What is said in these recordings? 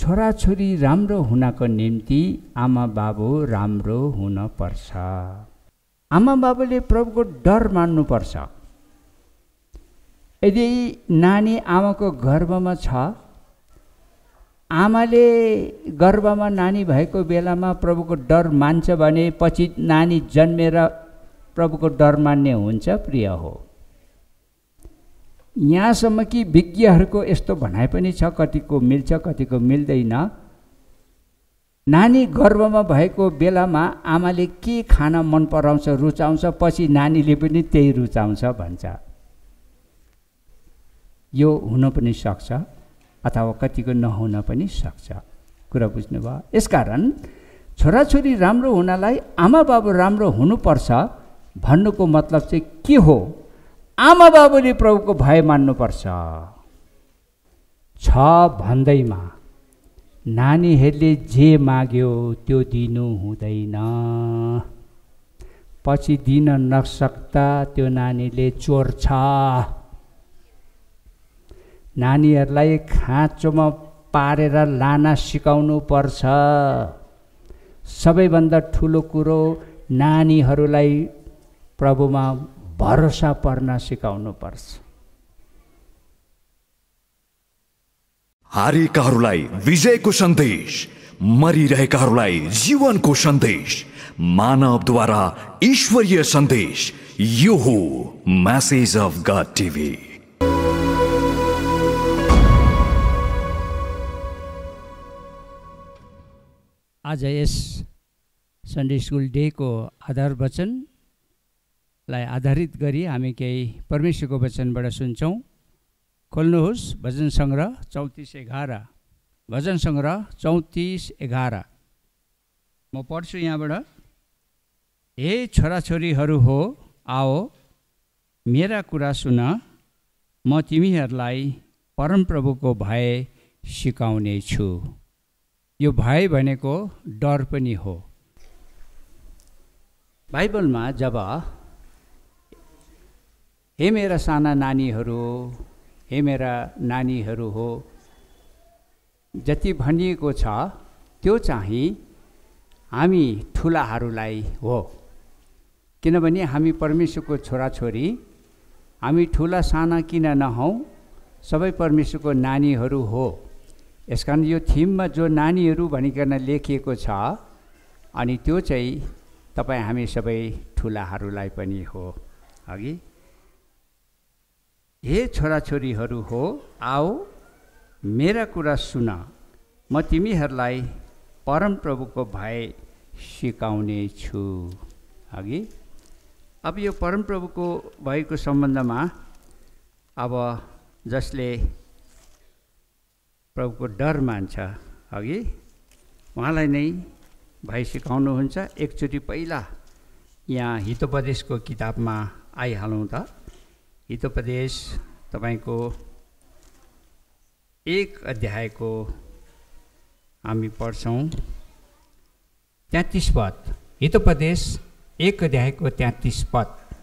छोराछोरी राम्रो हुनको निम्ति आमा बाबु राम्रो हुनुपर्छ। आमा बाबुले प्रभुको डर मान्नुपर्छ। यदि नानी आमाको गर्भमा छ, आमाले गर्भमा नानी भएको बेलामा प्रभुको डर मान्छ भने पछि नानी जन्मेर प्रभुको डर मान्ने हुन्छ। प्रिय हो, यहाँसम्म कि विज्ञहरूको यस्तो भनाइ पनि छ, कतिको मिल्छ कतिको मिल्दैन। नानी गर्भमा भएको बेलामा आमाले के खान मन पराउँछ, रुचाउँछ, पछि नानीले पनि त्यही रुचाउँछ भन्छ। यो हुन पनि सक्छ अथवा कतिको नहुन पनि सक्छ। कुरा बुझ्नुभयो? यसकारण छोराछोरी राम्रो हुनलाई आमा बाबु राम्रो हुनुपर्छ भन्नुको मतलब चाहिँ के हो? आमा बाबुले प्रभुको भय मान्नुपर्छ। छ भन्दैमा नानीहरूले जे माग्यो त्यो दिनु हुँदैन। पछि दिन नसक्दा त्यो नानीले चोर्छ। नानीहरूलाई खाँचोमा पारेर लान सिकाउनु पर्छ। सबैभन्दा ठुलो कुरो नानीहरूलाई प्रभुमा भरोसा पर्न सिकाउनु पर्छ। हारेकाहरूलाई विजयको सन्देश, मरिरहेकाहरूलाई जीवनको सन्देश, मानवद्वारा ईश्वरीय सन्देश। यो हो मेसेज अफ गॉड टिभी। आज यस सन्डे स्कुल डे को आधार वचनलाई आधारित गरी हामी केही परमेश्वरको वचनबाट सुन्छौँ। खोल्नुहोस् भजन सङ्ग्रह 34:11। भजन सङ्ग्रह 34:11 म पढ्छु यहाँबाट। हे छोराछोरीहरू हो, आओ मेरा कुरा सुन, म तिमीहरूलाई परमप्रभुको भय सिकाउने छु। यो भय भनेको डर पनि हो। बाइबलमा जब हे मेरा साना नानीहरू, हे मेरा नानीहरू हो जति भनिएको छ त्यो चाहिँ हामी ठुलाहरूलाई हो। किनभने हामी परमेश्वरको छोराछोरी, हामी ठुला साना किन नहौँ, सबै परमेश्वरको नानीहरू हो। यसकारण यो थिममा जो नानीहरू भनिकन लेखिएको छ, अनि त्यो चाहिँ तपाईँ हामी सबै ठुलाहरूलाई पनि हो। अघि हे छोराछोरीहरू हो, आओ मेरा कुरा सुन, म तिमीहरूलाई परमप्रभुको भय सिकाउने छु। अघि अब यो परमप्रभुको भयको सम्बन्धमा अब जसले प्रभुको डर मान्छ, अघि उहाँलाई नै भय सिकाउनुहुन्छ। एकचोटि पहिला यहाँ हितोपदेशको किताबमा आइहालौँ त। हितोपदेश तपाईँको 1 अध्यायको हामी पढ्छौँ 33 पद। हितोपदेश 1 अध्यायको 33 पद।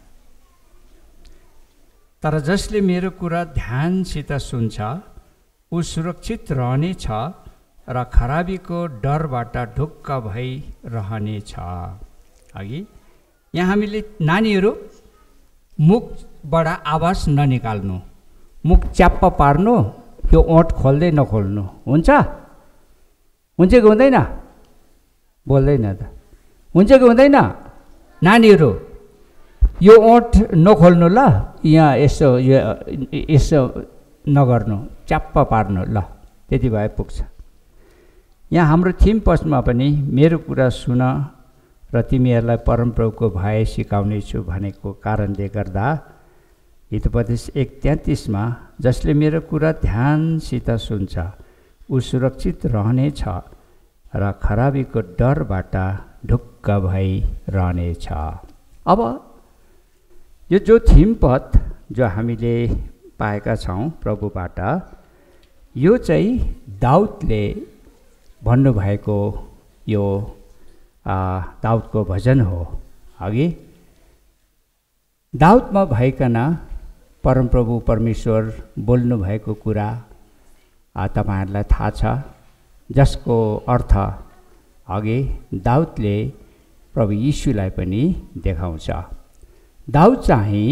तर जसले मेरो कुरा ध्यानसित सुन्छ ऊ सुरक्षित रहनेछ र खराबीको डरबाट ढुक्क भई रहनेछ। अघि यहाँ हामीले नानीहरू मुखबाट आवाज ननिकाल्नु, मुख च्याप्प पार्नु, त्यो ओठ खोल्दै नखोल्नु। हुन्छ? हुन्छ कि हुँदैन? बोल्दैन त। हुन्छ कि हुँदैन? नानीहरू यो ओठ नखोल्नु ल, यहाँ यसो नगर्नु, च्याप्प पार्नु ल, त्यति भए पुग्छ। यहाँ हाम्रो थिम पोस्टमा पनि मेरो कुरा सुन र तिमीहरूलाई परमप्रभुको भय सिकाउने छु भनेको कारणले गर्दा हितोपदेश 1:33 जसले मेरो कुरा ध्यानसित सुन्छ ऊ सुरक्षित रहनेछ र खराबीको डरबाट ढुक्क भई रहनेछ। अब यो जो थिम पद जो हामीले पाएका छौँ प्रभुबाट, यो चाहिँ दाउदले भन्नुभएको यो दाउदको भजन हो। अघि दाउदमा भइकन परमप्रभु परमेश्वर बोल्नु भएको कुरा तपाईँहरूलाई थाहा छ। जसको अर्थ अघि दाउदले प्रभु यीशुलाई पनि देखाउँछ। दाउद चाहिँ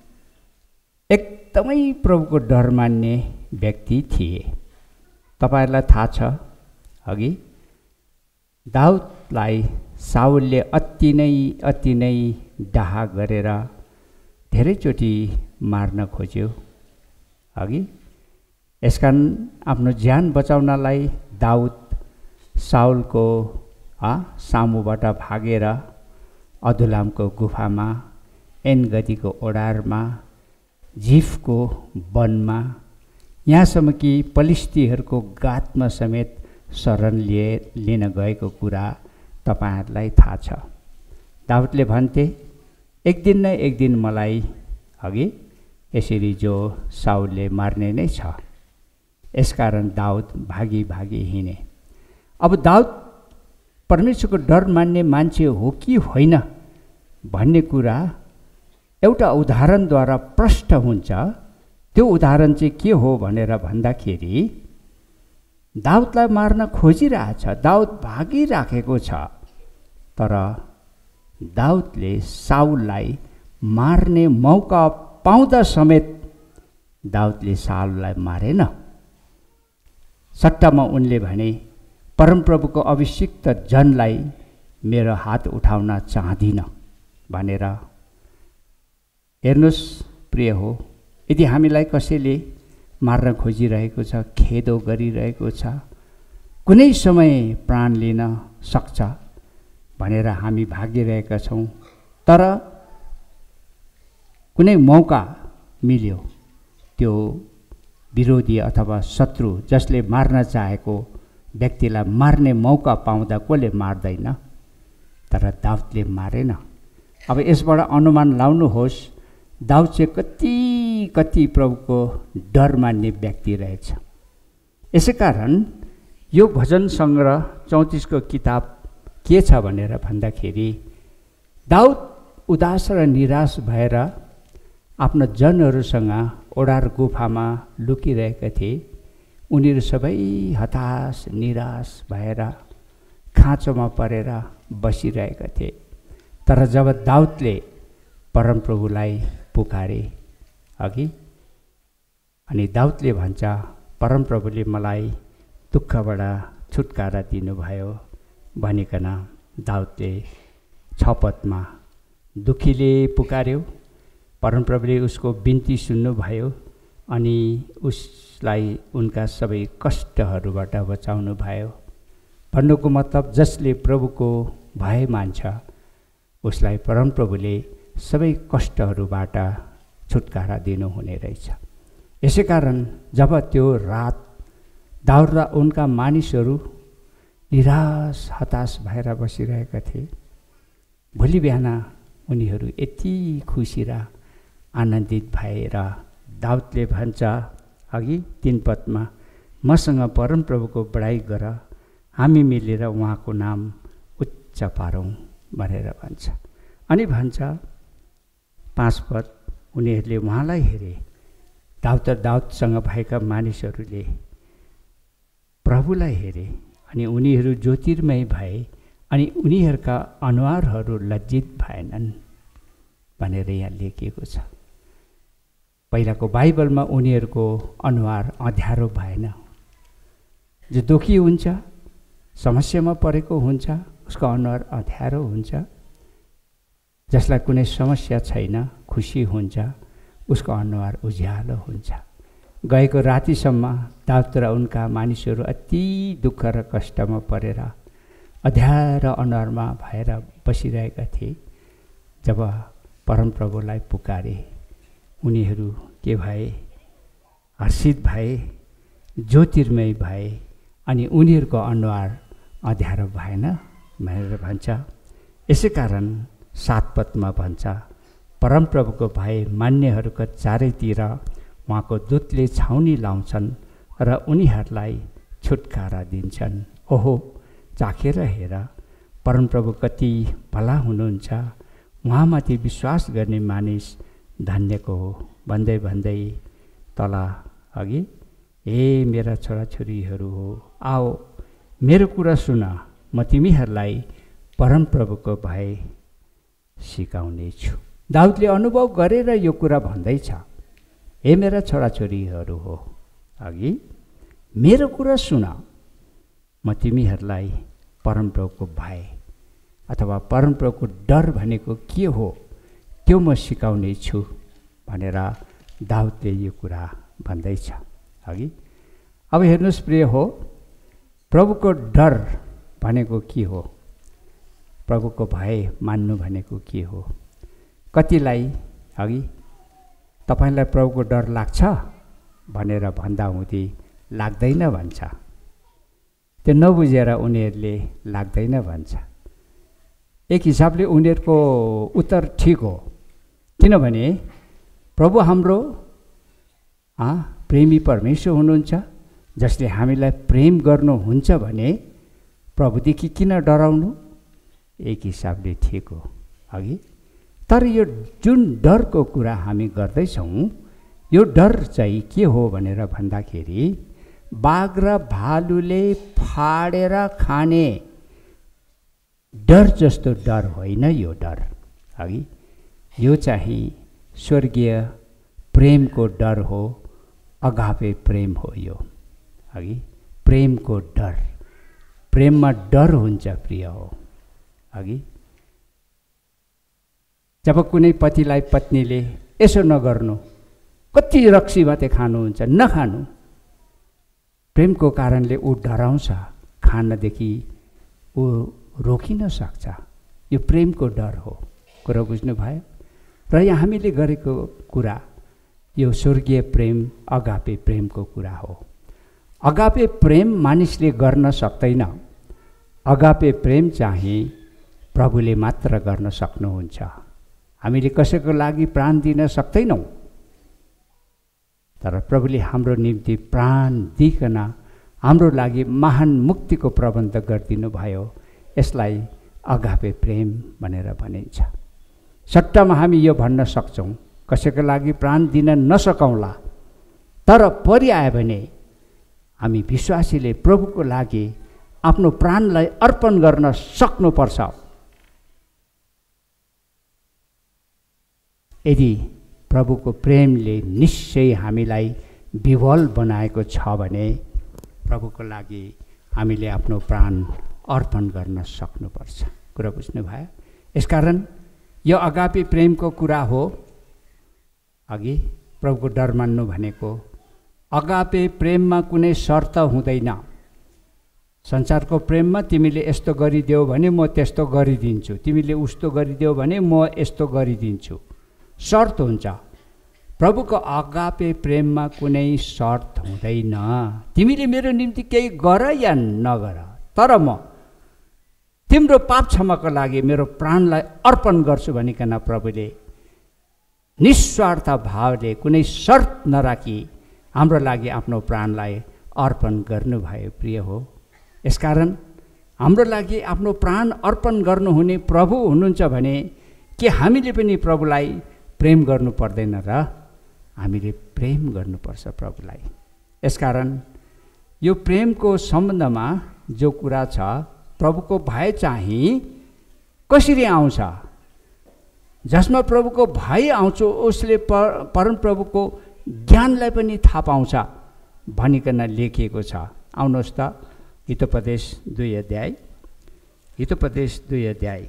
एकदमै प्रभुको डर मान्ने व्यक्ति थिए। तपाईहरुलाई थाहा छ अघि दाउदलाई साउलले अति नै डाहा गरेर धेरैचोटि मार्न खोज्यो। अघि यसकारण आफ्नो ज्यान बचाउनलाई दाउद साउलको सामुबाट भागेर अदुलामको गुफामा, एनगदीको ओडारमा, जिफको वनमा, यहाँसम्म कि पलिस्तीहरूको गातमा समेत शरण लिन गएको कुरा तपाईहरुलाई थाहा छ। दाउदले भन्थे, एक दिन न एक दिन मलाई अघि यसरी जो साउलले मार्ने नै छ। यसकारण दाउद भागी भागी हिँडे। अब दाउद परमेश्वरको डर मान्ने मान्छे हो कि होइन भन्ने कुरा एउटा उदाहरणद्वारा प्रष्ट हुन्छ। त्यो उदाहरण चाहिँ के हो भनेर भन्दाखेरि दाउदलाई मार्न खोजिरहेछ, दाउद भागिराखेको छ, तर दाउदले साउललाई मार्ने मौका पाउँदा समेत दाउदले साउललाई मारेन। सट्टामा उनले भने, परमप्रभुको अभिषिक्त जनलाई मेरो हात उठाउन चाहदिन भनेर। हेर्नुस् प्रिय हो, यदि हामीलाई कसैले मार्न खोजिरहेको छ, खेदो गरिरहेको छ, कुनै समय प्राण लिन सक्छ भनेर हामी भागिरहेका छौँ, तर कुनै मौका मिल्यो, त्यो विरोधी अथवा शत्रु जसले मार्न चाहेको व्यक्तिलाई मार्ने मौका पाउँदा कसले मार्दैन? तर दाउदले मारेन। अब यसबाट अनुमान लाउनुहोस् दाउद चाहिँ कति प्रभुको डर मान्ने व्यक्ति रहेछ। यसैकारण यो भजन सङ्ग्रह 34 को किताब के छ भनेर भन्दाखेरि दाउद उदास र निराश भएर आफ्नो जनहरूसँग ओडार गुफामा लुकिरहेका थिए। उनीहरू सबै हताश निराश भएर खाँचोमा परेर बसिरहेका थिए। तर जब दाउदले परमप्रभुलाई पुकारे अघि, अनि दाउदले भन्छ, परमप्रभुले मलाई दुःखबाट छुटकारा दिनुभयो भनिकन दाउदले 6 पदमा दुखीले पुकार्यो, परमप्रभुले उसको बिन्ती सुन्नुभयो अनि उसलाई उनका सबै कष्टहरूबाट बचाउनु भयो। भन्नुको मतलब जसले प्रभुको भय मान्छ उसलाई परमप्रभुले सबै कष्टहरूबाट छुटकारा दिनुहुने रहेछ। यसैकारण जब त्यो रात दाउद र उनका मानिसहरू निराश हताश भएर बसिरहेका थिए, भोलि बिहान उनीहरू यति खुसी र आनन्दित भएर दाउदले भन्छ अघि 3 पदमा, मसँग परमप्रभुको बढाइ गर, हामी मिलेर उहाँको नाम उच्च पारौँ भनेर भन्छ। अनि भन्छ 5 पद, उनीहरूले उहाँलाई हेरे, दाउद र दाउदसँग भएका मानिसहरूले प्रभुलाई हेरे अनि उनीहरू ज्योतिर्मय भए अनि उनीहरूका अनुहारहरू लज्जित भएनन् भनेर यहाँ लेखिएको छ। पहिलाको बाइबलमा उनीहरूको अनुहार अँध्यारो भएन। जो दुखी हुन्छ, समस्यामा परेको हुन्छ, उसको अनुहार अँध्यारो हुन्छ। जसलाई कुनै समस्या छैन, खुसी हुन्छ, उसको अनुहार उज्यालो हुन्छ। गएको रातिसम्म दाउद र उनका मानिसहरू अति दुःख र कष्टमा परेर अँध्यारो अनुहारमा भएर बसिरहेका थिए। जब परमप्रभुलाई पुकारे, उनीहरू के भए? हर्षित भए, ज्योतिर्मय भए अनि उनीहरूको अनुहार अँध्यारो भएन भनेर भन्छ। यसैकारण 7 पदमा भन्छ, परमप्रभुको भय मान्नेहरूको चारैतिर उहाँको दूतले छाउनी लाउँछन् र उनीहरूलाई छुटकारा दिन्छन्। ओहो, चाखेर हेर, परमप्रभु कति भला हुनुहुन्छ, उहाँमाथि विश्वास गर्ने मानिस धन्यको हो भन्दै भन्दै तल अघि, हे मेरा छोराछोरीहरू हो, आओ मेरो कुरा सुन, म तिमीहरूलाई परमप्रभुको भय सिकाउनेछु। दाउदले अनुभव गरेर यो कुरा भन्दैछ, हे मेरा छोराछोरीहरू हो, अघि मेरो कुरा सुन, म तिमीहरूलाई परमप्रभुको भय अथवा परमप्रभुको डर भनेको के हो त्यो म सिकाउने छु भनेर दाउदले यो कुरा भन्दैछ। अघि अब हेर्नुहोस् प्रिय हो, प्रभुको डर भनेको के हो, प्रभुको भय मान्नु भनेको के हो? कतिलाई अघि तपाईलाई प्रभुको डर लाग्छ भनेर भन्दा हुँदी लाग्दैन भन्छ। त्यो नबुझेर उनीहरूले लाग्दैन भन्छ। एक हिसाबले उनीहरूको उत्तर ठिक हो, किनभने प्रभु हाम्रो प्रेमी परमेश्वर हुनुहुन्छ, जसले हामीलाई प्रेम गर्नुहुन्छ भने प्रभुदेखि किन डराउनु? एक हिसाबले ठिक हो अघि। तर यो जुन डरको कुरा हामी गर्दैछौँ, यो डर चाहिँ के हो भनेर भन्दाखेरि बाघ र भालुले फाडेर खाने डर जस्तो डर होइन यो डर। अघि यो चाहिँ स्वर्गीय प्रेमको डर हो, अगापे प्रेम हो यो। अघि प्रेमको डर, प्रेममा डर हुन्छ प्रिय हो। अघि जब कुनै पतिलाई पत्नीले यसो नगर्नु, कति रक्सी मात्रै खानुहुन्छ, नखानु, प्रेमको कारणले ऊ डराउँछ, खानदेखि ऊ रोकिन सक्छ। यो प्रेमको डर हो। कुरा बुझ्नुभयो? र यहाँ हामीले गरेको कुरा यो स्वर्गीय प्रेम, अगापे प्रेमको कुरा हो। अगापे प्रेम मानिसले गर्न सक्दैन। अगापे प्रेम चाहिँ प्रभुले मात्र गर्न सक्नुहुन्छ। हामीले कसैको लागि प्राण दिन सक्दैनौँ, तर प्रभुले हाम्रो निम्ति प्राण दिइकन हाम्रो लागि महान मुक्तिको प्रबन्ध गरिदिनु भयो। यसलाई अगापे प्रेम भनेर भनिन्छ। सट्टामा हामी यो भन्न सक्छौँ, कसैको लागि प्राण दिन नसकौँला, तर परिआयो भने हामी विश्वासीले प्रभुको लागि आफ्नो प्राणलाई अर्पण गर्न सक्नुपर्छ। यदि प्रभुको प्रेमले निश्चय हामीलाई विवल बनाएको छ भने प्रभुको लागि हामीले आफ्नो प्राण अर्पण गर्न सक्नुपर्छ। कुरा बुझ्नुभयो? यसकारण यो अगापे प्रेमको कुरा हो। अघि प्रभुको डर मान्नु भनेको अगापे प्रेममा कुनै शर्त हुँदैन। संसारको प्रेममा तिमीले यस्तो गरिदेऊ भने म त्यस्तो गरिदिन्छु, तिमीले उस्तो गरिदेऊ भने म यस्तो गरिदिन्छु, शर्त हुन्छ। प्रभुको अगापे प्रेममा कुनै शर्त हुँदैन। तिमीले मेरो निम्ति केही गर या नगर, तर म तिम्रो पाप क्षमाको लागि मेरो प्राणलाई अर्पण गर्छु भनिकन प्रभुले निस्वार्थ भावले कुनै शर्त नराखी हाम्रो लागि आफ्नो प्राणलाई अर्पण गर्नुभयो। प्रिय हो, यसकारण हाम्रो लागि आफ्नो प्राण अर्पण गर्नुहुने प्रभु हुनुहुन्छ भने के हामीले पनि प्रभुलाई प्रेम गर्नु पर्दैन र? हामीले प्रेम गर्नुपर्छ प्रभुलाई। यसकारण यो प्रेमको सम्बन्धमा जो कुरा छ, प्रभुको भय चाहिँ कसरी आउँछ? जसमा प्रभुको भय आउँछ उसले परमप्रभुको ज्ञानलाई पनि थाहा पाउँछ भनिकन लेखिएको छ। आउनुहोस् त हितोपदेश 2 अध्याय, हितोपदेश 2 अध्याय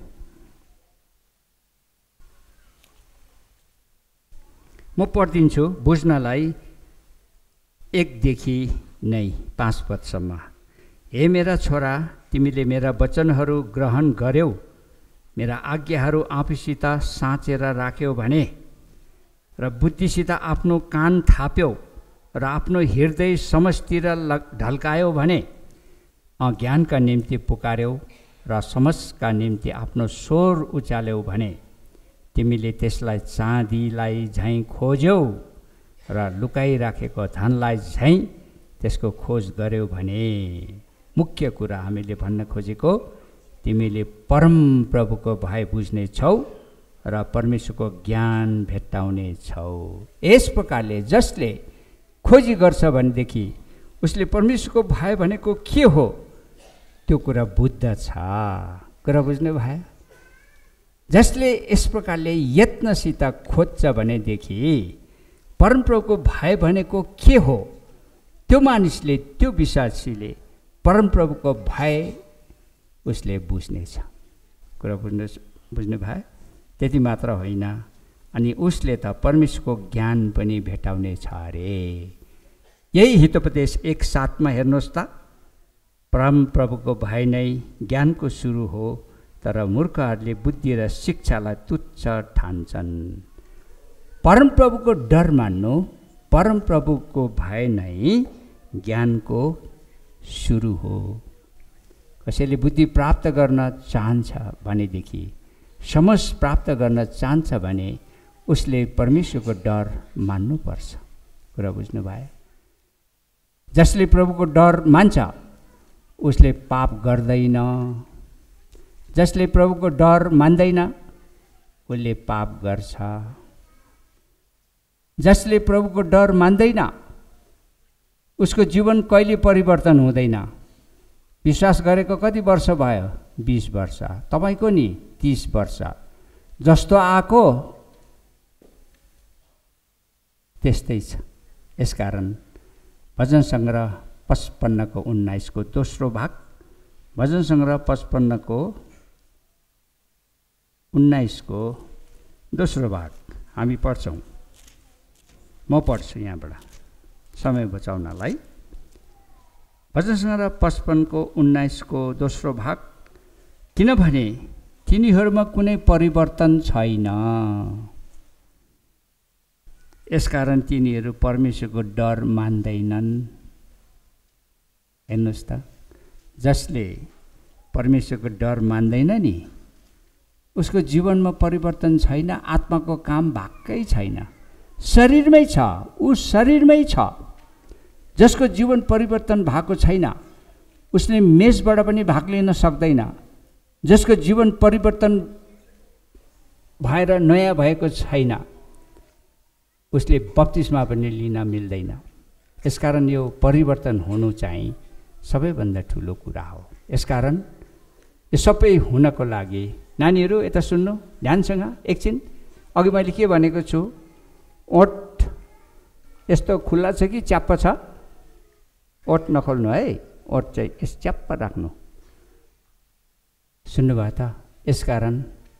म पढिदिन्छु बुझ्नलाई 1 देखि नै 5 पदसम्म। हे मेरा छोरा, तिमीले मेरा वचनहरू ग्रहण गर्यौ, मेरा आज्ञाहरू आफूसित साँचेर राख्यौ भने र बुद्धिसित आफ्नो कान थाप्यौ र आफ्नो हृदय समझतिर ढल्कायौ भने, ज्ञानका निम्ति पुकार्यौ र समझका निम्ति आफ्नो स्वर उचाल्यौ भने, तिमीले त्यसलाई चाँदीलाई झैँ खोज्यौ र लुकाइराखेको धनलाई झैँ त्यसको खोज गर्यौ भने। मुख्य कुरा हामीले भन्न खोजेको, तिमीले परम प्रभुको भय बुझ्ने छौ र परमेश्वरको ज्ञान भेट्टाउने छौ। यस प्रकारले जसले खोजी गर्छ भनेदेखि उसले परमेश्वरको भय भनेको के हो त्यो कुरा बुद्ध छ। कुरा बुझ्नु भयो? जसले यस प्रकारले यत्नसित खोज्छ भनेदेखि परमप्रभुको भय भनेको के हो, त्यो मानिसले, त्यो विश्वासीले परमप्रभुको भय उसले बुझ्नेछ। कुरा बुझ्नु भयो? त्यति मात्र होइन, अनि उसले त परमेश्वरको ज्ञान पनि भेटाउनेछ अरे। यही हितोपदेश 1:7 हेर्नुहोस् त, परमप्रभुको भय नै ज्ञानको सुरु हो, तर मूर्खहरूले बुद्धि र शिक्षालाई तुच्छ ठान्छन्। परमप्रभुको डर मान्नु, परमप्रभुको भय नै ज्ञानको सुरु हो। कसैले बुद्धि प्राप्त गर्न चाहन्छ भनेदेखि, समझ प्राप्त गर्न चाहन्छ भने उसले परमेश्वरको डर मान्नुपर्छ। कुरा बुझ्नु भयो? जसले प्रभुको डर मान्छ उसले पाप गर्दैन। जसले प्रभुको डर मान्दैन उसले पाप गर्छ। जसले प्रभुको डर मान्दैन उसको जीवन कहिले परिवर्तन हुँदैन। विश्वास गरेको कति वर्ष भयो? 20 वर्ष। तपाईको नि 30 वर्ष। जस्तो आएको त्यस्तै छ। यसकारण भजन सङ्ग्रह 55 को 19 को दोस्रो भाग, भजन सङ्ग्रह 55 को 19 को दोस्रो भाग हामी पढ्छौँ। म पढ्छु यहाँबाट समय बचाउनलाई। भजन सङ्ग्रह 55 को 19 को दोस्रो भाग। किनभने तिनीहरूमा कुनै परिवर्तन छैन, यसकारण तिनीहरू परमेश्वरको डर मान्दैनन्। हेर्नुहोस् त, जसले परमेश्वरको डर मान्दैन नि उसको जीवनमा परिवर्तन छैन, आत्माको काम भएकै छैन, शरीरमै छ, ऊ शरीरमै छ। जसको जीवन परिवर्तन भएको छैन उसले मेषबाट पनि भाग लिन सक्दैन। जसको जीवन परिवर्तन भएर नयाँ भएको छैन उसले बप्तिस्मा पनि लिन मिल्दैन। यसकारण यो परिवर्तन हुनु चाहिँ सबैभन्दा ठुलो कुरा हो। यसकारण यो सबै हुनको लागि नानीहरू यता सुन्नु ध्यानसँग एकछिन। अघि मैले के भनेको छु, ओठ यस्तो खुल्ला छ कि च्याप्प छ? ओठ नखोल्नु है, ओठ चाहिँ यस च्याप्प राख्नु। सुन्नुभयो त? यसकारण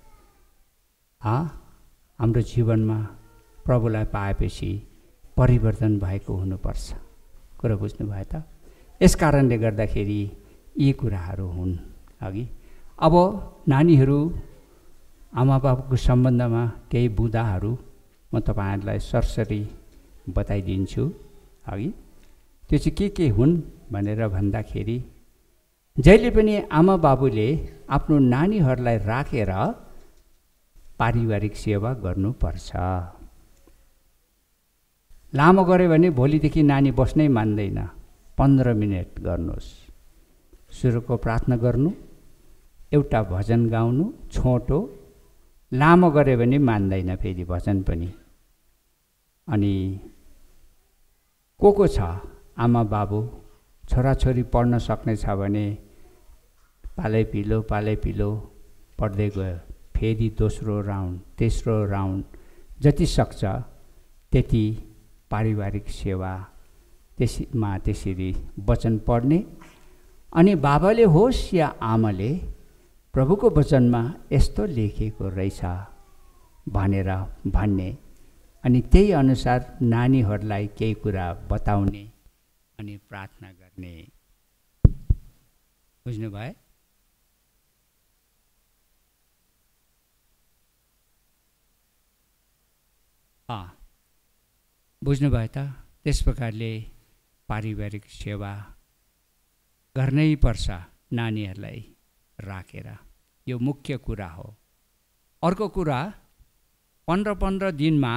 हाम्रो जीवनमा प्रभुलाई पाएपछि परिवर्तन भएको हुनुपर्छ। कुरा बुझ्नुभयो त? यस कारणले गर्दाखेरि यी कुराहरू हुन्। अघि अब नानीहरू आमा बाबुको सम्बन्धमा केही बुँदाहरू म तपाईँहरूलाई सरसरी बताइदिन्छु। अघि त्यो चाहिँ के हुन् भनेर भन्दाखेरि, जहिले पनि आमा बाबुले आफ्नो नानीहरूलाई राखेर पारिवारिक सेवा गर्नुपर्छ। लामो गऱ्यो भने भोलिदेखि नानी बस्नै मान्दैन। 15 मिनट गर्नुहोस्। सुरुको प्रार्थना गर्नु, एउटा भजन गाउनु छोटो। लामो गऱ्यो भने मान्दैन फेरि भजन पनि। अनि को छ आमा बाबु छोराछोरी पढ्न सक्ने छ भने पालै पिलो पढ्दै गयो। फेरि दोस्रो राउन्ड, तेस्रो राउन्ड, जति सक्छ त्यति पारिवारिक सेवा त्यसरी वचन पढ्ने। अनि बाबाले होस् या आमाले प्रभुको वचनमा यस्तो लेखेको रहेछ भनेर भन्ने, अनि त्यही अनुसार नानीहरूलाई केही कुरा बताउने अनि प्रार्थना गर्ने। बुझ्नुभयो? बुझ्नुभयो त? त्यस प्रकारले पारिवारिक सेवा गर्नै पर्छ नानीहरूलाई राखेर। यो मुख्य कुरा हो। अर्को कुरा 15 दिनमा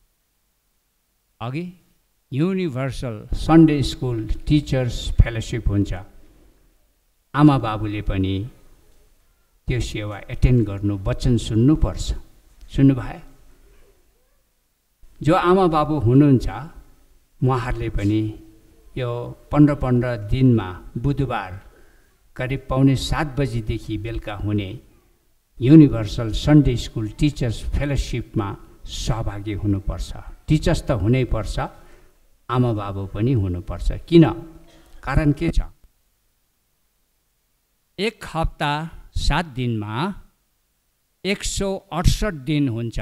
अघि universal Sunday school teachers fellowship हुन्छ। आमा बाबुले पनि त्यो सेवा एटेन्ड गर्नु, वचन सुन्नुपर्छ। सुन्नुभयो? जो आमा बाबु हुनुहुन्छ उहाँहरूले पनि यो 15 दिनमा बुधबार करिब 6:45 बजीदेखि बेलुका हुने युनिभर्सल सन्डे स्कुल टिचर्स फेलोसिपमा सहभागी हुनुपर्छ। टिचर्स त हुनै पर्छ, आमा बाबु पनि हुनुपर्छ। किन? कारण के छ? 1 हप्ता 7 दिनमा 168 दिन हुन्छ।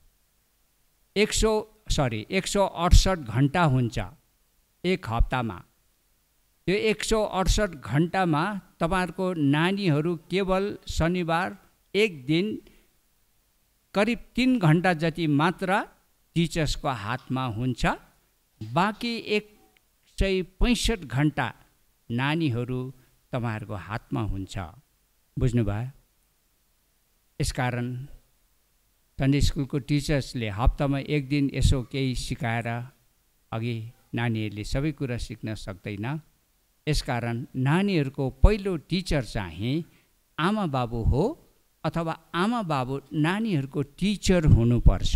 168 घन्टा हुन्छ 1 हप्तामा। त्यो 168 घन्टामा तपाईहरुको नानीहरू केवल शनिबार 1 दिन करिब 3 घन्टा जति मात्र टिचर्सको हातमा हुन्छ। बाँकी 165 घन्टा नानीहरू तपाईहरुको हातमा हुन्छ। बुझ्नुभयो? यसकारण सन्डे स्कुलको टिचर्सले हप्तामा 1 दिन यसो केही सिकाएर अघि नानीहरूले सबै कुरा सिक्न सक्दैन। यसकारण नानीहरूको पहिलो टिचर चाहिँ आमा बाबु हो अथवा आमा बाबु नानीहरूको टिचर हुनुपर्छ।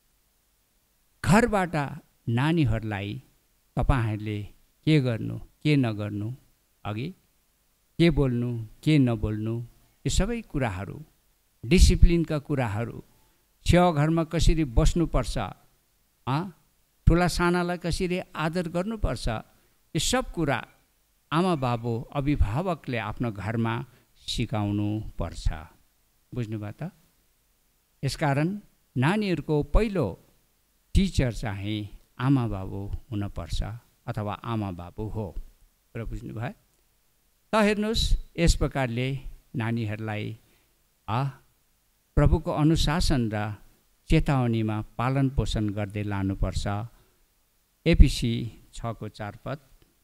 घरबाट नानीहरूलाई तपाईहरूले के गर्नु, के नगर्नु, अघि के बोल्नु, के नबोल्नु, यो सबै कुराहरू, डिसिप्लिनका कुराहरू, छेउ घरमा कसरी बस्नुपर्छ, ठुला सानालाई कसरी आदर गर्नुपर्छ, यो सब कुरा आमा बाबु अभिभावकले आफ्नो घरमा सिकाउनु पर्छ। बुझ्नुभयो त? यसकारण नानीहरूको पहिलो टिचर चाहिँ आमा बाबु हुनुपर्छ अथवा आमा बाबु हो। र बुझ्नुभयो? त हेर्नुहोस्, यस प्रकारले नानीहरूलाई प्रभुको अनुशासन र चेतावनीमा पालन पोषण गर्दै लानुपर्छ। एफिसी 6:4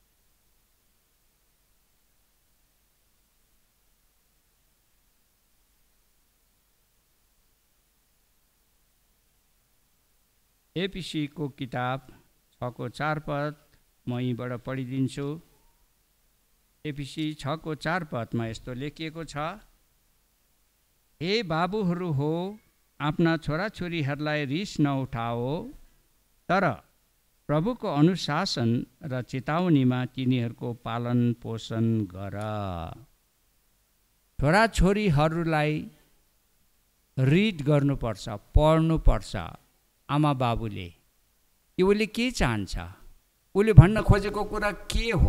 एफिसी को किताब 6:4 म यहीँबाट पढिदिन्छु। एफिसी 6:4 यस्तो लेखिएको छ, हे बाबुहरू हो, आफ्ना छोराछोरीहरूलाई रिस नउठाओ, तर प्रभुको अनुशासन र चेतावनीमा तिनीहरूको पालन पोषण गर। छोराछोरीहरूलाई रिड गर्नुपर्छ, पढ्नुपर्छ। आमा बाबुले उसले के चाहन्छ, उसले भन्न खोजेको कुरा के हो,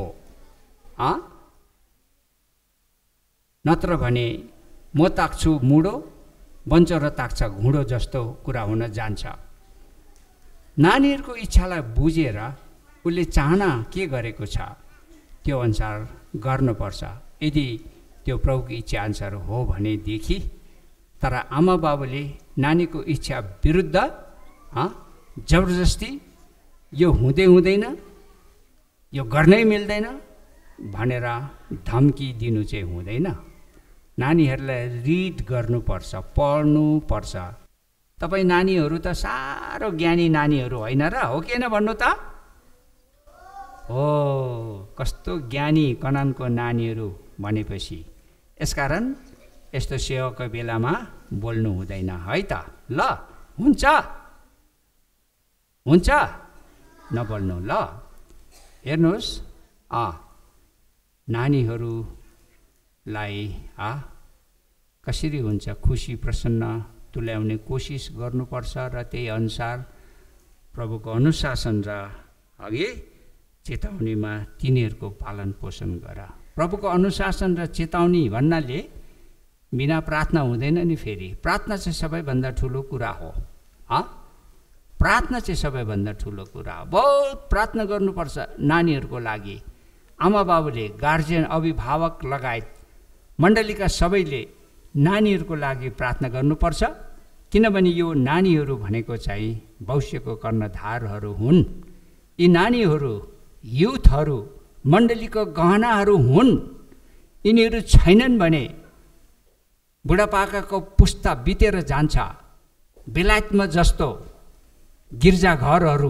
नत्र भने म ताक्छु मुडो, बन्चर ताक्छ घुँडो जस्तो कुरा हुन जान्छ। नानीहरूको इच्छालाई बुझेर उसले चाहना के गरेको छ त्यो अनुसार गर्नुपर्छ। यदि त्यो प्रभुको इच्छा अनुसार हो भनेदेखि। तर आमा बाबुले नानीको इच्छा विरुद्ध जबरजस्ती यो हुँदैन, यो गर्नै मिल्दैन भनेर धम्की दिनु चाहिँ हुँदैन। नानीहरूलाई रिड गर्नुपर्छ, पढ्नुपर्छ। तपाईँ नानीहरू त साह्रो ज्ञानी नानीहरू होइन र? हो कि होइन भन्नु त? हो, कस्तो ज्ञानी कनानको नानीहरू भनेपछि। यसकारण यस्तो सेवाको बेलामा बोल्नु हुँदैन है त? ल, हुन्छ नबोल्नु। ल हेर्नुहोस्, नानीहरूलाई कसरी हुन्छ खुसी प्रसन्न तुल्याउने कोसिस गर्नुपर्छ र त्यही अनुसार प्रभुको अनुशासन र अघि चेतावनीमा तिनीहरूको पालन पोषण गर। प्रभुको अनुशासन र चेतावनी भन्नाले बिना प्रार्थना हुँदैन नि। फेरि प्रार्थना चाहिँ सबैभन्दा ठुलो कुरा हो। प्रार्थना चाहिँ सबैभन्दा ठुलो कुरा हो। बहुत प्रार्थना गर्नुपर्छ नानीहरूको लागि। आमा बाबुले, गार्जियन, अभिभावक लगायत मण्डलीका सबैले नानीहरूको लागि प्रार्थना गर्नुपर्छ। किनभने यो नानीहरू भनेको चाहिँ भविष्यको कर्णधारहरू हुन्। यी नानीहरू, युथहरू मण्डलीको गहनाहरू हुन्। यिनीहरू छैनन् भने बुढापाकाको पुस्ता बितेर जान्छ। बेलायतमा जस्तो गिर्जाघरहरू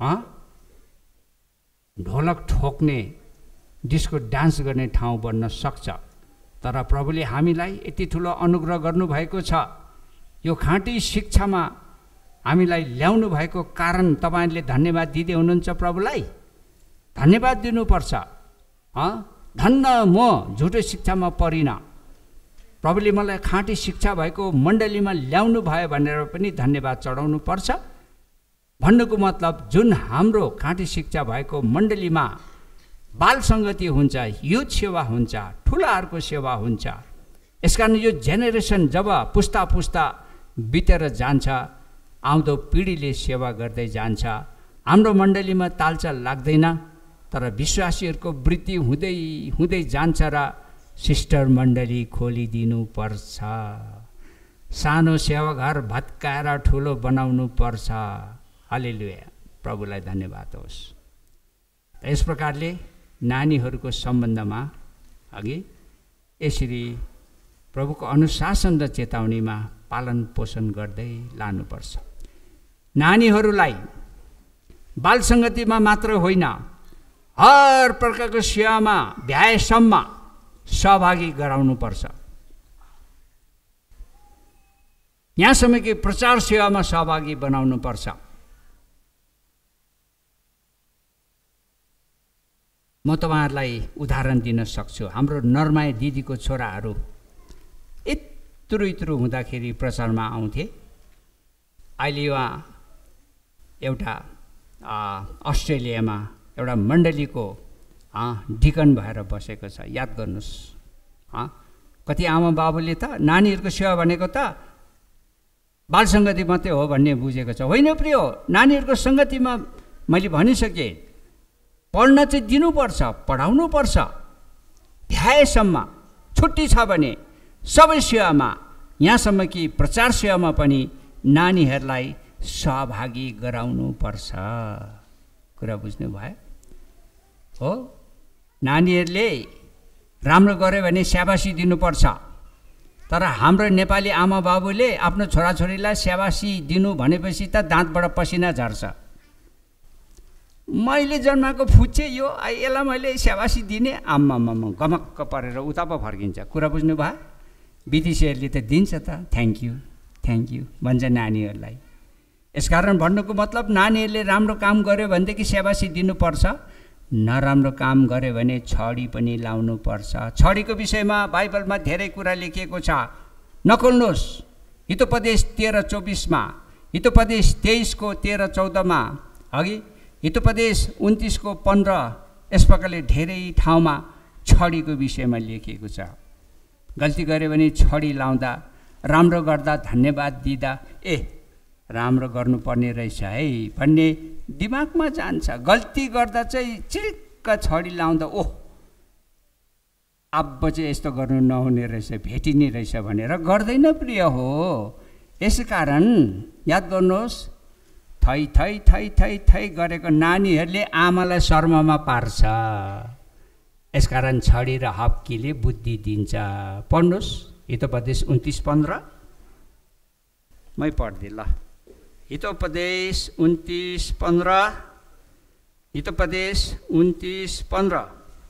ढोलक ठोक्ने, डिस्को डान्स गर्ने ठाउँ बन्न सक्छ। तर प्रभुले हामीलाई यति ठुलो अनुग्रह गर्नुभएको छ। यो खाँटी शिक्षामा हामीलाई ल्याउनु भएको कारण तपाईँले धन्यवाद दिँदै हुनुहुन्छ। प्रभुलाई धन्यवाद दिनुपर्छ। धन्न म झुटो शिक्षामा परिन, प्रभुले मलाई खाँटी शिक्षा भएको मण्डलीमा ल्याउनु भयो भनेर पनि धन्यवाद चढाउनु पर्छ। भन्नुको मतलब जुन हाम्रो खाँटी शिक्षा भएको मण्डलीमा बाल सङ्गति हुन्छ, युथ सेवा हुन्छ, ठुलाहरूको सेवा हुन्छ। यसकारण यो जेनेरेसन जब पुस्ता पुस्ता बितेर जान्छ, आउँदो पिँढीले सेवा गर्दै जान्छ। हाम्रो मण्डलीमा तालचाल लाग्दैन, तर विश्वासीहरूको वृद्धि हुँदै हुँदै जान्छ र सिस्टर मण्डली खोलिदिनु पर्छ। सानो सेवाघर भत्काएर ठुलो बनाउनु पर्छ। हालेलुया, प्रभुलाई धन्यवाद होस्। यस प्रकारले नानीहरूको सम्बन्धमा अघि यसरी प्रभुको अनुशासन र चेतावनीमा पालन पोषण गर्दै लानुपर्छ। नानीहरूलाई बाल सङ्गतिमा मात्र होइन, हर प्रकारको सेवामा भ्याएसम्म सहभागी गराउनुपर्छ। यहाँसम्म कि प्रचार सेवामा सहभागी बनाउनुपर्छ। म तपाईँहरूलाई उदाहरण दिन सक्छु। हाम्रो नरमाया दिदीको छोराहरू यत्रो यत्रो हुँदाखेरि प्रचारमा आउँथे। अहिले उहाँ एउटा अस्ट्रेलियामा एउटा मण्डलीको डिकन भएर बसेको छ। याद गर्नुहोस्, कति आमा बाबुले त नानीहरूको सेवा भनेको त बाल सङ्गति मात्रै हो भन्ने बुझेको छ। होइन प्रिय, नानीहरूको सङ्गतिमा मैले भनिसकेँ, पढ्न चाहिँ दिनुपर्छ, पढाउनुपर्छ। भ्याएसम्म छुट्टी छ भने सबै सेवामा, यहाँसम्म कि प्रचार सेवामा पनि नानीहरूलाई सहभागी गराउनुपर्छ। कुरा बुझ्नुभयो हो? नानीहरूले राम्रो गर्यो भने स्याबासी दिनुपर्छ। तर हाम्रो नेपाली आमा बाबुले आफ्नो छोराछोरीलाई स्याबासी दिनु भनेपछि त दाँतबाट पसिना झर्छ। मैले जन्माएको फुच्चे यो, यसलाई मैले स्याबासी दिने, आम्मामा गमक्क परेर उता पो फर्किन्छ। कुरा बुझ्नुभयो? विदेशीहरूले त दिन्छ त, थ्याङ्क यू भन्छ नानीहरूलाई। यसकारण भन्नुको मतलब नानीहरूले राम्रो काम गर्यो भनेदेखि स्याबासी दिनुपर्छ, नराम्रो काम गर्यो भने छडी पनि लाउनुपर्छ। छडीको विषयमा बाइबलमा धेरै कुरा लेखिएको छ। नखोल्नुहोस्, हितोपदेश 13:24मा, हितोपदेश 23को 13-14मा, अघि हितोपदेश 29को 15, यस प्रकारले धेरै ठाउँमा छडीको विषयमा लेखिएको छ। गल्ती गर्यो भने छडी लाउँदा, राम्रो गर्दा धन्यवाद दिँदा राम्रो गर्नुपर्ने रहेछ है भन्ने दिमागमा जान्छ। गल्ती गर्दा चाहिँ चिक्क छडी लाउँदा अब चाहिँ यस्तो गर्नु नहुने रहेछ, भेटिने रहेछ भनेर गर्दैन प्रिय हो। यसकारण याद गर्नुहोस्, थै थै थै थै थै गरेको नानीहरूले आमालाई शर्ममा पार्छ। यसकारण छडी र हप्कीले बुद्धि दिन्छ। पढ्नुहोस् हितोपदेश 29:15, मै पढ्दिएँ ल। हितोपदेश 29:15, हितोपदेश 29:15,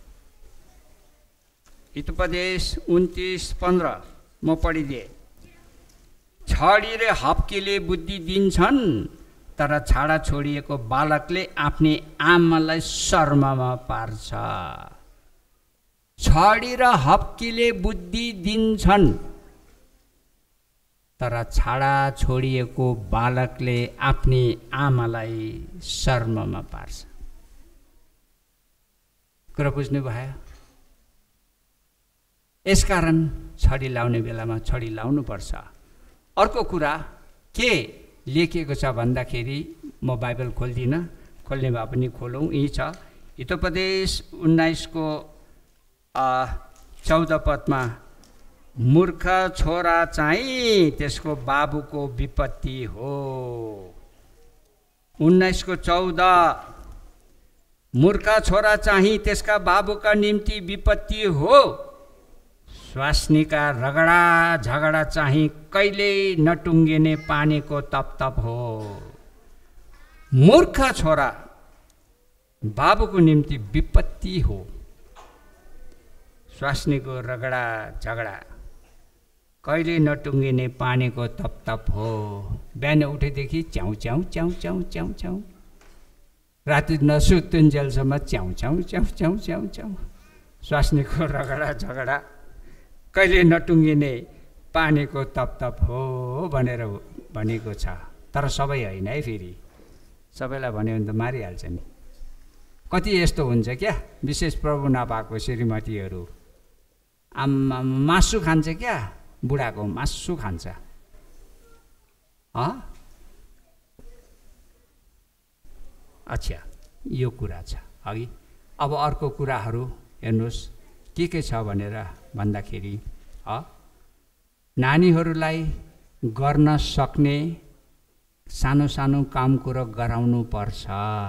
हितोपदेश 29:15 म पढिदिएँ। छडी र हप्कीले बुद्धि दिन्छन्, तर छाडा छोडिएको बालकले आफ्नै आमालाई शर्ममा पार्छ। छडी र हप्कीले बुद्धि दिन्छन्, तर छाडा छोडिएको बालकले आफ्नै आमालाई शर्ममा पार्छ। कुरा बुझ्नु भयो? यसकारण छडी लाउने बेलामा छडी लाउनुपर्छ। अर्को कुरा के लेखिएको छ भन्दाखेरि, म बाइबल खोल्दिनँ, खोल्ने भए पनि खोलौँ। यही छ हितोपदेश 19को 14 पदमा, मूर्ख छोरा चाहिँ त्यसको बाबुको विपत्ति हो। 19को 14, मूर्ख छोरा चाहिँ त्यसका बाबुका निम्ति विपत्ति हो। स्वास्नीका रगडा झगडा चाहिँ कहिल्यै नटुङ्गिने पानीको तपतप हो। मूर्ख छोरा बाबुको निम्ति विपत्ति हो। स्वास्नीको रगडा झगडा कहिले नटुङ्गिने पानीको तपतप हो। बिहान उठेदेखि च्याउ च्याउ च्याउ च्याउ च्याउ च्याउ, राति नसुत्तुन्जेलसम्म च्याउ च्याउ च्याउ च्याउ च्याउ च्याउ। स्वास्नीको रगडा झगडा, कहिले नटुङ्गिने पानीको तपतप हो भनेर भनेको छ। तर सबै होइन है, फेरि सबैलाई भन्यो भने त मारिहाल्छ नि। कति यस्तो हुन्छ क्या, विशेष प्रभु नपाएको श्रीमतीहरू आम्मा मासु खान्छ क्या, बुढाको मासु खान्छ। अच्छा, यो कुरा छ अघि। अब अर्को कुराहरू हेर्नुहोस् के छ भनेर भन्दाखेरि नानीहरूलाई गर्न सक्ने सानो सानो काम कुरो गराउनु पर्छ,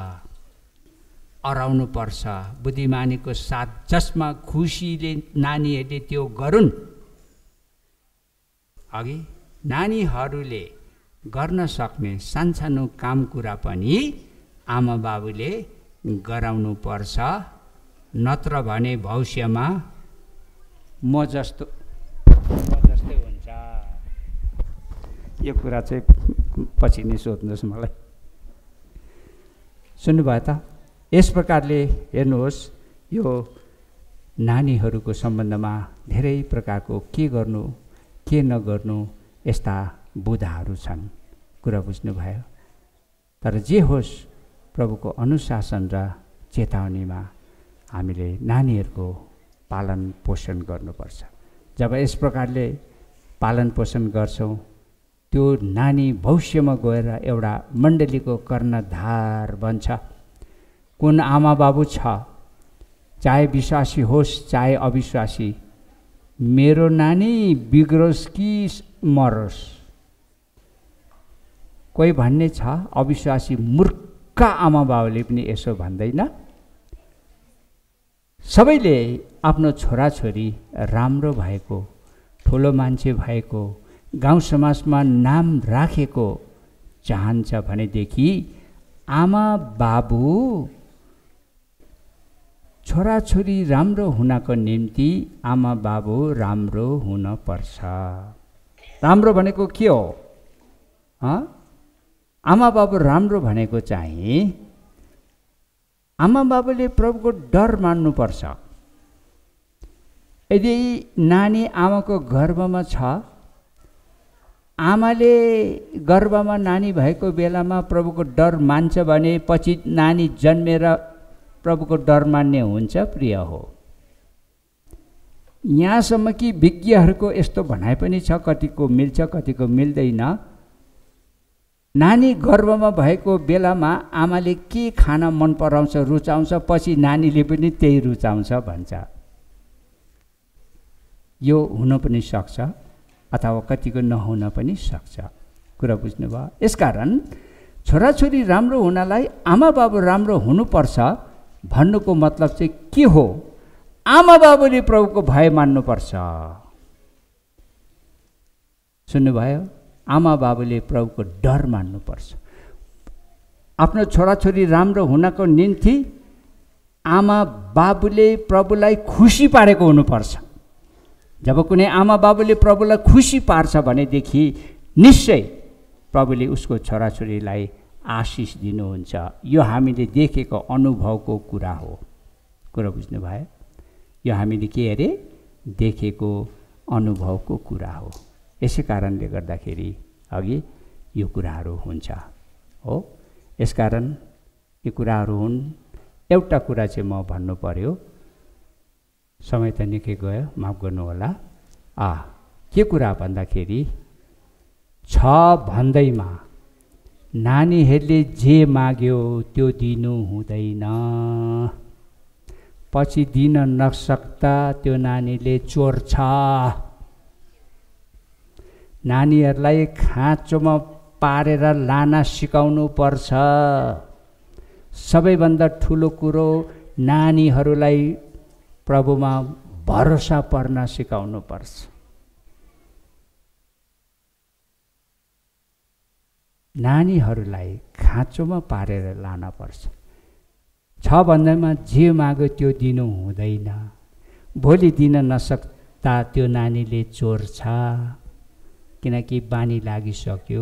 अराउनु पर्छ बुद्धिमानीको साथ, जसमा खुसीले नानीहरूले त्यो गरून्। अघि नानीहरूले गर्न सक्ने सानसानो काम कुरा पनि आमा बाबुले गराउनु पर्छ, नत्र भने भविष्यमा म जस्तै हुन्छ। यो कुरा चाहिँ पछि नै सोध्नुहोस् मलाई। सुन्नुभयो त? यस प्रकारले हेर्नुहोस्, यो नानीहरूको सम्बन्धमा धेरै प्रकारको के गर्नु के नगर्नु यस्ता बुधाहरू छन्, कुरा बुझ्नुभयो। तर जे होस्, प्रभुको अनुशासन र चेतावनीमा हामीले नानीहरूको पालन पोषण गर्नुपर्छ। जब यस प्रकारले पालन पोषण गर्छौँ, त्यो नानी भविष्यमा गएर एउटा मण्डलीको कर्णधार बन्छ। कुन आमा बाबु छ, चाहे विश्वासी होस् चाहे अविश्वासी, मेरो नानी बिग्रोस् कि मरोस्, कोही भन्ने छ अविश्वासी मूर्ख आमा बाबुले पनि यसो भन्दैन। सबैले आफ्नो छोराछोरी राम्रो भएको, ठुलो मान्छे भएको, गाउँ समाजमा नाम राखेको चाहन्छ भनेदेखि आमा बाबु छोराछोरी राम्रो हुनको निम्ति आमा बाबु राम्रो हुन पर्छ। राम्रो भनेको के हो? आमा बाबु राम्रो भनेको चाहिँ आमा बाबुले प्रभुको डर मान्नुपर्छ। यदि नानी आमाको गर्भमा छ, आमाले गर्भमा नानी भएको बेलामा प्रभुको डर मान्छ भने पछि नानी जन्मेर प्रभुको डर मान्ने हुन्छ, प्रिय हो। यहाँसम्म कि विज्ञहरूको यस्तो भनाइ पनि छ, कतिको मिल्छ कतिको मिल्दैन। नानी गर्भमा भएको बेलामा आमाले के खान मन पराउँछ, रुचाउँछ, पछि नानीले पनि त्यही रुचाउँछ भन्छ। यो हुन पनि सक्छ अथवा कतिको नहुन पनि सक्छ, कुरा बुझ्नुभयो। यसकारण छोराछोरी राम्रो हुनलाई आमा बाबु राम्रो हुनुपर्छ भन्नुको मतलब चाहिँ के हो? आमा बाबुले प्रभुको भय मान्नुपर्छ। सुन्नुभयो? आमा बाबुले प्रभुको डर मान्नुपर्छ। आफ्नो छोराछोरी राम्रो हुनको निम्ति आमा बाबुले प्रभुलाई खुसी पारेको हुनुपर्छ। जब कुनै आमा बाबुले प्रभुलाई खुसी पार्छ भनेदेखि निश्चय प्रभुले उसको छोराछोरीलाई आशिष दिनुहुन्छ। यो हामीले देखेको अनुभवको कुरा हो, कुरा बुझ्नुभयो? यो हामीले के अरे देखेको अनुभवको कुरा हो। यसै कारणले गर्दाखेरि अघि यो कुराहरू हुन्छ हो। यसकारण यो कुराहरू हुन्। एउटा कुरा चाहिँ म भन्नु पर्यो, समय त निकै गयो, माफ गर्नुहोला। के कुरा भन्दाखेरि छ भन्दैमा नानीहरूले जे माग्यो त्यो दिनु हुँदैन। पछि दिन नसक्दा त्यो नानीले चोर्छ। नानीहरूलाई खाँचोमा पारेर लान सिकाउनु पर्छ। सबैभन्दा ठुलो कुरो नानीहरूलाई प्रभुमा भरोसा पर्न सिकाउनु पर्छ। नानीहरूलाई खाँचोमा पारेर लान पर्छ। छ भन्दैमा जे माग्यो त्यो दिनु हुँदैन। भोलि दिन नसक्दा त्यो नानीले चोर्छ, किनकि बानी लागिसक्यो।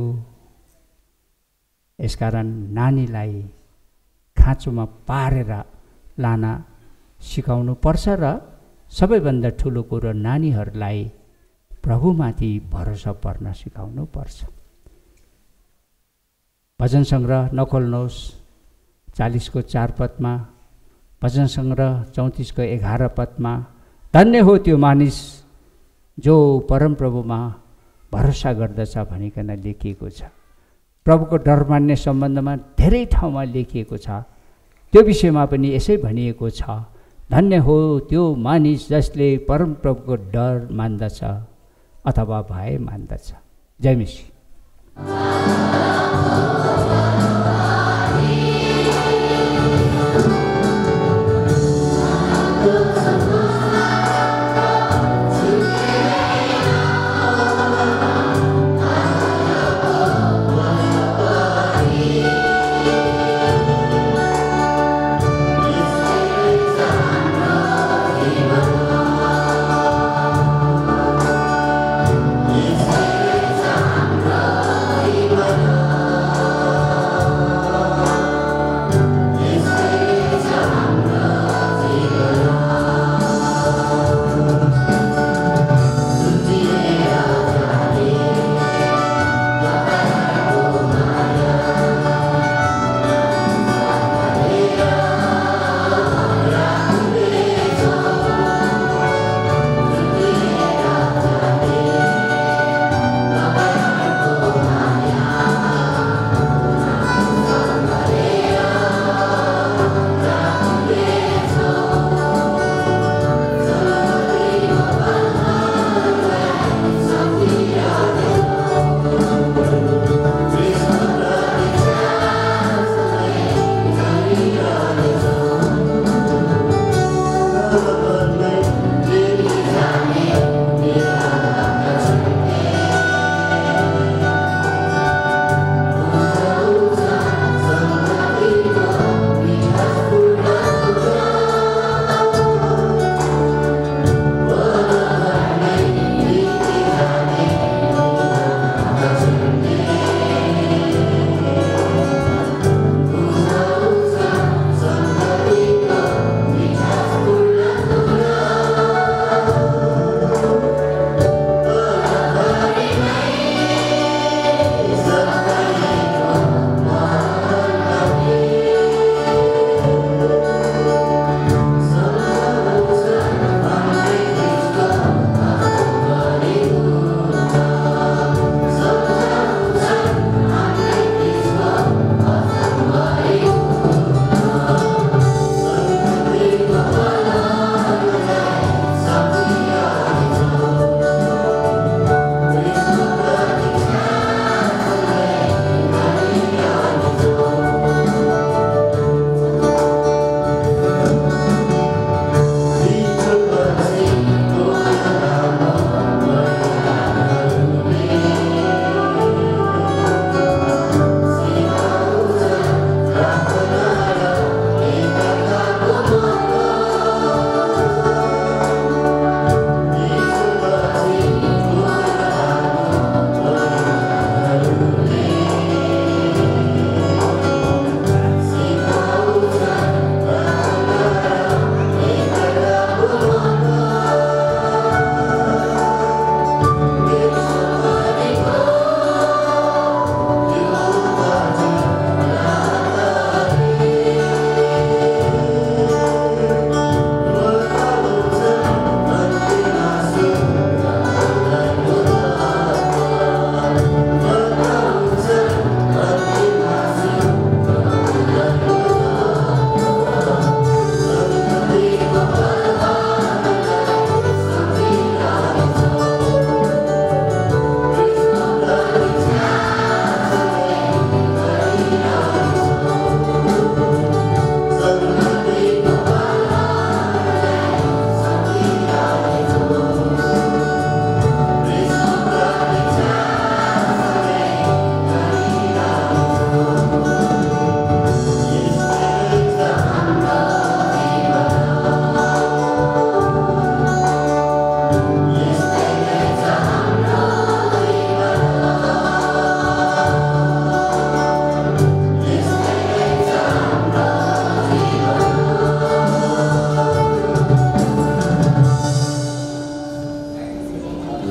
यसकारण नानीलाई खाँचोमा पारेर लान सिकाउनु पर्छ र सबैभन्दा ठुलो कुरो नानीहरूलाई प्रभुमाथि भरोसा पर्न सिकाउनु पर्छ। भजन सङ्ग्रह नखोल्नुहोस् 40को 4 पदमा, भजन सङ्ग्रह 34को 11 पदमा, धन्य हो त्यो मानिस जो परमप्रभुमा भरोसा गर्दछ भनिकन लेखिएको छ। प्रभुको डर मान्ने सम्बन्धमा धेरै ठाउँमा लेखिएको छ। त्यो विषयमा पनि यसै भनिएको छ, धन्य हो त्यो मानिस जसले परमप्रभुको डर मान्दछ अथवा भय मान्दछ। जय मसीह।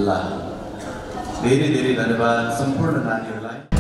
ल धेरै धेरै धन्यवाद सम्पूर्ण नानीहरूलाई।